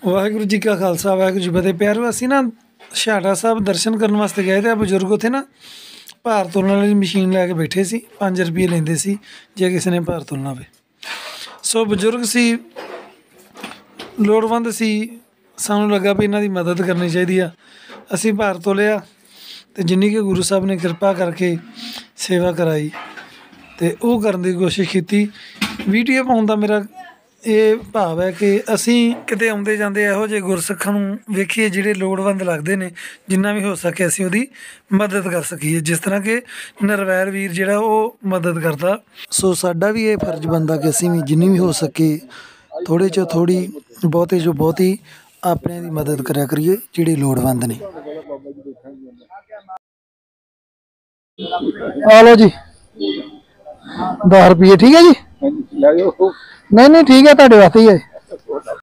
वाहिगुरू जी का खालसा वाहिगुरू जी फतेह। प्यारो असीं ना छाटा साहब दर्शन करन वास्ते गए ते बजुर्ग उत्थे ना भार तोलने वाली मशीन लैके बैठे सी। 5 रुपये लेंदे सी जे किसी ने भार तोलना होवे। सो बजुर्ग सी, लोड़वंद सी, सानूं लग्गा भी इन्हां दी मदद करनी चाहिदी आ। असीं भार तोलिया ते जिन्नी कि गुरु साहब ने किरपा करके सेवा कराई ते ओह् करन दी कोशिश कीती। वीडियो पाउण दा मेरा ਇਹ ਭਾਵ ਹੈ ਕਿ ਅਸੀਂ ਕਿਤੇ ਆਉਂਦੇ ਜਾਂਦੇ ਇਹੋ ਜਿਹੇ ਗੁਰਸਿੱਖਾਂ ਨੂੰ ਵੇਖੀਏ ਜਿਹੜੇ ਲੋੜਵੰਦ ਲੱਗਦੇ ਨੇ, ਜਿੰਨਾ ਵੀ ਹੋ ਸਕੇ ਅਸੀਂ ਉਹਦੀ ਮਦਦ ਕਰ ਸਕੀਏ, ਜਿਸ ਤਰ੍ਹਾਂ ਕਿ ਨਰਵੈਰ ਵੀਰ ਜਿਹੜਾ ਉਹ ਮਦਦ ਕਰਦਾ। ਸੋ ਸਾਡਾ ਵੀ ਇਹ ਫਰਜ਼ ਬਣਦਾ ਕਿ ਅਸੀਂ ਵੀ ਜਿੰਨੀ ਵੀ ਹੋ ਸਕੇ ਥੋੜ੍ਹੇ 'ਚੋਂ ਥੋੜ੍ਹੀ, ਬਹੁਤੇ 'ਚੋਂ ਬਹੁਤੀ ਆਪਣਿਆਂ ਦੀ ਮਦਦ ਕਰਿਆ ਕਰੀਏ ਜਿਹੜੇ ਲੋੜਵੰਦ ਨੇ। ਆ ਲਓ ਜੀ 10 ਰੁਪਏ, ਠੀਕ ਹੈ ਜੀ। नहीं नहीं ठीक है, ਤੁਹਾਡੇ ਵਾਸਤੇ ਹੀ है।